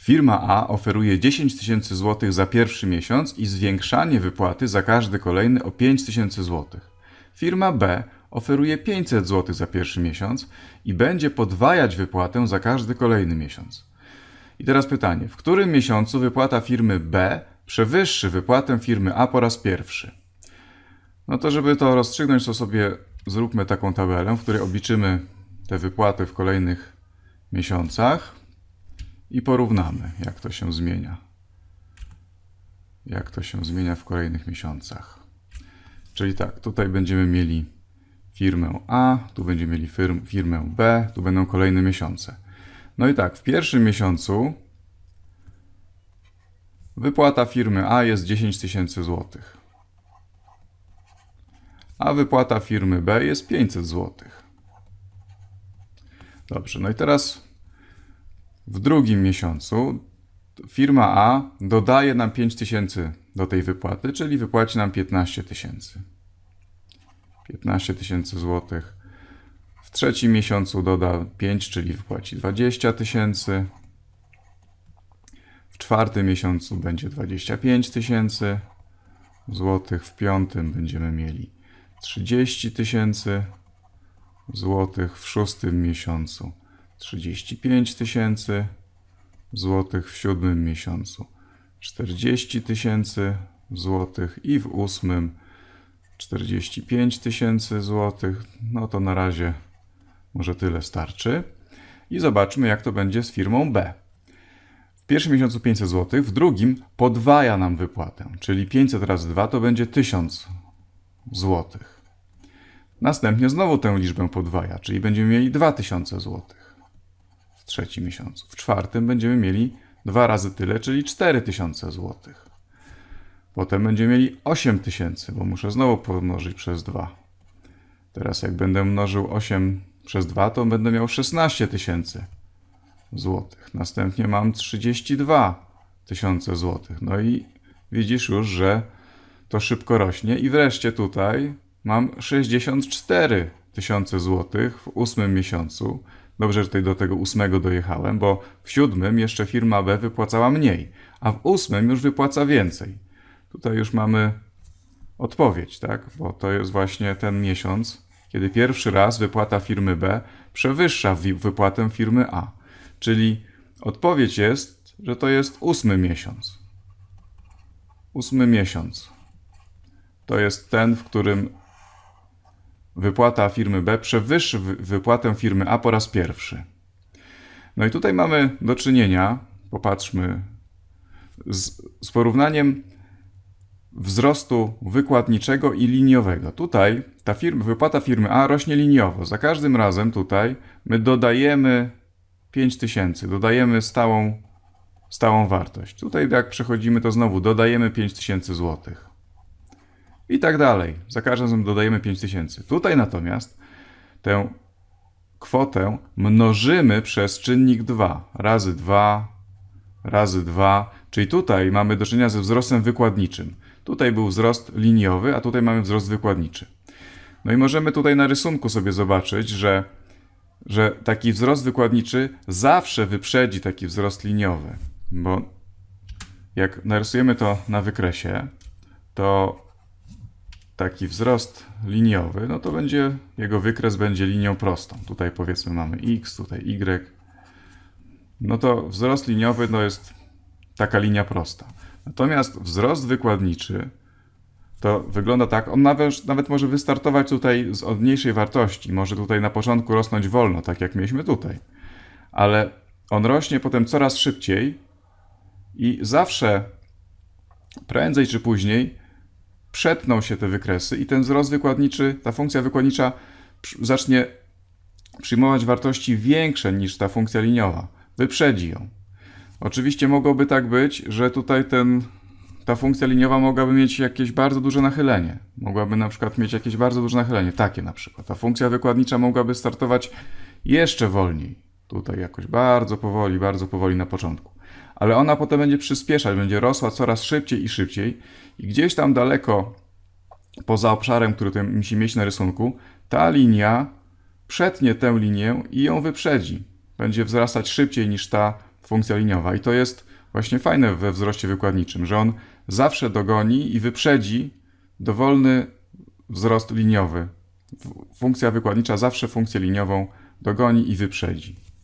Firma A oferuje 10 tysięcy złotych za pierwszy miesiąc i zwiększanie wypłaty za każdy kolejny o 5 tysięcy złotych. Firma B oferuje 500 złotych za pierwszy miesiąc i będzie podwajać wypłatę za każdy kolejny miesiąc. I teraz pytanie, w którym miesiącu wypłata firmy B przewyższy wypłatę firmy A po raz pierwszy? No to żeby to rozstrzygnąć, to sobie zróbmy taką tabelę, w której obliczymy te wypłaty w kolejnych miesiącach i porównamy, jak to się zmienia. Jak to się zmienia w kolejnych miesiącach. Czyli tak, tutaj będziemy mieli firmę A, tu będziemy mieli firmę B, tu będą kolejne miesiące. No i tak, w pierwszym miesiącu wypłata firmy A jest 10 tysięcy złotych, a wypłata firmy B jest 500 złotych. Dobrze, no i teraz w drugim miesiącu firma A dodaje nam 5 tysięcy do tej wypłaty, czyli wypłaci nam 15 tysięcy. 15 tysięcy złotych. W trzecim miesiącu doda 5, czyli wypłaci 20 tysięcy. W czwartym miesiącu będzie 25 tysięcy złotych. W piątym będziemy mieli 30 tysięcy złotych. W szóstym miesiącu 35 tysięcy złotych. W siódmym miesiącu 40 tysięcy złotych i w ósmym 45 tysięcy złotych. No to na razie może tyle starczy. I zobaczmy, jak to będzie z firmą B. W pierwszym miesiącu 500 zł, w drugim podwaja nam wypłatę, czyli 500 razy 2 to będzie 1000 złotych. Następnie znowu tę liczbę podwaja, czyli będziemy mieli 2000 złotych w trzecim miesiącu. W czwartym będziemy mieli 2 razy tyle, czyli 4000 złotych. Potem będziemy mieli 8000, bo muszę znowu pomnożyć przez 2. Teraz jak będę mnożył 8 przez 2, to będę miał 16 tysięcy złotych. Następnie mam 32 tysiące złotych. No i widzisz już, że to szybko rośnie. I wreszcie tutaj mam 64 tysiące złotych w 8 miesiącu. Dobrze, że tutaj do tego 8 dojechałem, bo w 7 jeszcze firma B wypłacała mniej, a w 8 już wypłaca więcej. Tutaj już mamy odpowiedź, tak? Bo to jest właśnie ten miesiąc, kiedy pierwszy raz wypłata firmy B przewyższa wypłatę firmy A. Czyli odpowiedź jest, że to jest 8 miesiąc. 8 miesiąc. To jest ten, w którym wypłata firmy B przewyższy wypłatę firmy A po raz pierwszy. No i tutaj mamy do czynienia, popatrzmy, z porównaniem wzrostu wykładniczego i liniowego. Tutaj ta wypłata firmy A rośnie liniowo. Za każdym razem tutaj my dodajemy 5000, dodajemy stałą wartość. Tutaj jak przechodzimy, to znowu dodajemy 5000 złotych. I tak dalej. Za każdym razem dodajemy 5000. Tutaj natomiast tę kwotę mnożymy przez czynnik 2. Razy 2, razy 2. Czyli tutaj mamy do czynienia ze wzrostem wykładniczym. Tutaj był wzrost liniowy, a tutaj mamy wzrost wykładniczy. No i możemy tutaj na rysunku sobie zobaczyć, że taki wzrost wykładniczy zawsze wyprzedzi taki wzrost liniowy. Bo jak narysujemy to na wykresie, to taki wzrost liniowy, no to jego wykres będzie linią prostą. Tutaj powiedzmy mamy x, tutaj y. No to wzrost liniowy to jest taka linia prosta. Natomiast wzrost wykładniczy to wygląda tak, on nawet może wystartować tutaj od mniejszej wartości. Może tutaj na początku rosnąć wolno, tak jak mieliśmy tutaj. Ale on rośnie potem coraz szybciej i zawsze prędzej czy później przetną się te wykresy i ten wzrost wykładniczy, ta funkcja wykładnicza zacznie przyjmować wartości większe niż ta funkcja liniowa. Wyprzedzi ją. Oczywiście mogłoby tak być, że tutaj ta funkcja liniowa mogłaby mieć jakieś bardzo duże nachylenie. Mogłaby na przykład mieć jakieś bardzo duże nachylenie. Takie na przykład. Ta funkcja wykładnicza mogłaby startować jeszcze wolniej. Tutaj jakoś bardzo powoli na początku. Ale ona potem będzie przyspieszać, będzie rosła coraz szybciej i szybciej. I gdzieś tam daleko poza obszarem, który tutaj musi mieć na rysunku, ta linia przetnie tę linię i ją wyprzedzi. Będzie wzrastać szybciej niż ta funkcja liniowa. I to jest właśnie fajne we wzroście wykładniczym, że on zawsze dogoni i wyprzedzi dowolny wzrost liniowy. Funkcja wykładnicza zawsze funkcję liniową dogoni i wyprzedzi.